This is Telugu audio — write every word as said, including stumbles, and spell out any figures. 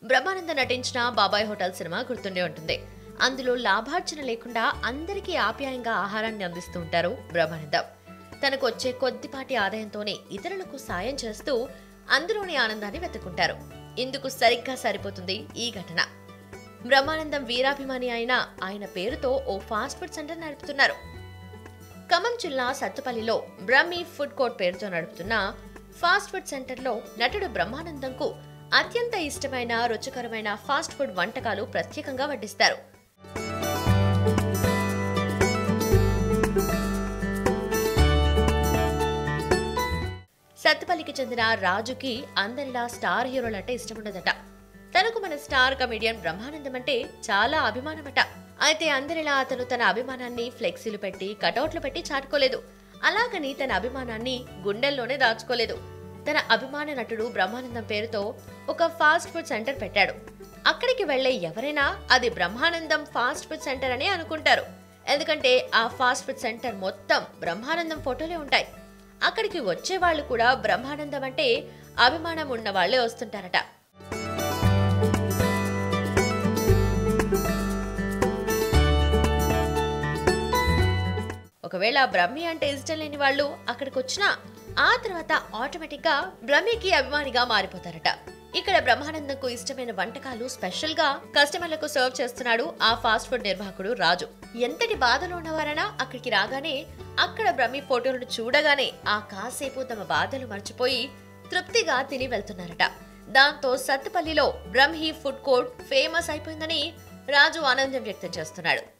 బ్రహ్మానందం నటించిన బాబాయ్ హోటల్ సినిమా గుర్తుండే ఉంటుంది. అందులో లాభార్జన లేకుండా అందరికీ ఆప్యాయంగా ఆహారాన్ని అందిస్తూ ఉంటారు బ్రహ్మానందం. తనకు వచ్చే కొద్దిపాటి ఆదాయంతోనే ఇతరులకు సాయం చేస్తూ అందులోని ఆనందాన్ని వెతుక్కుంటారు. ఇందుకు సరిగ్గా సరిపోతుంది ఈ ఘటన. బ్రహ్మానందం వీరాభిమాని అయిన ఆయన పేరుతో ఓ ఫాస్ట్ ఫుడ్ సెంటర్ నడుపుతున్నారు. ఖమ్మం జిల్లా సత్తుపల్లిలో బ్రహ్మీ ఫుడ్ కోర్ట్ పేరుతో నడుపుతున్న ఫాస్ట్ ఫుడ్ సెంటర్లో నటుడు బ్రహ్మానందంకు అత్యంత ఇష్టమైన రుచికరమైన ఫాస్ట్ ఫుడ్ వంటకాలు ప్రత్యేకంగా వడ్డిస్తారు. సత్తుపల్లికి చెందిన రాజుకి అందరిలా స్టార్ హీరోలంటే ఇష్టముండదట. తనకు మన స్టార్ కమెడియన్ బ్రహ్మానందం అంటే చాలా అభిమానమట. అయితే అందరిలా అతను తన అభిమానాన్ని ఫ్లెక్సీలు పెట్టి కటౌట్లు పెట్టి చాటుకోలేదు. అలాగని తన అభిమానాన్ని గుండెల్లోనే దాచుకోలేదు. తన అభిమాన నటుడు బ్రహ్మానందం పేరుతో ఒక ఫాస్ట్ ఫుడ్ సెంటర్ పెట్టాడు. అక్కడికి వెళ్లే ఎవరైనా అది బ్రహ్మానందం ఫాస్ట్ ఫుడ్ సెంటర్ అనే అనుకుంటారు. ఎందుకంటే ఆ ఫాస్ట్ ఫుడ్ సెంటర్ మొత్తం బ్రహ్మానందం ఫోటోలే ఉంటాయి. అక్కడికి వచ్చే వాళ్ళు కూడా బ్రహ్మానందం అంటే అభిమానం ఉన్న వాళ్లే వస్తుంటారట. ఒకవేళ బ్రహ్మి అంటే ఇష్టం లేని వాళ్ళు అక్కడికి వచ్చినా ఆ తర్వాత ఆటోమేటిక్ గా బ్రహ్మికి అభిమానిగా మారిపోతారట. ఇక్కడ బ్రహ్మానందంకు ఇష్టమైన వంటకాలు స్పెషల్ గా కస్టమర్లకు సర్వ్ చేస్తున్నాడు ఆ ఫాస్ట్ ఫుడ్ నిర్వాహకుడు రాజు. ఎంతటి బాధలో ఉన్నవారైనా అక్కడికి రాగానే అక్కడ బ్రహ్మి ఫోటోలను చూడగానే ఆ కాసేపు తమ బాధలు మర్చిపోయి తృప్తిగా తిని వెళ్తున్నారట. దాంతో సత్తుపల్లిలో బ్రహ్మి ఫుడ్ కోర్ట్ ఫేమస్ అయిపోయిందని రాజు ఆనందం వ్యక్తం చేస్తున్నాడు.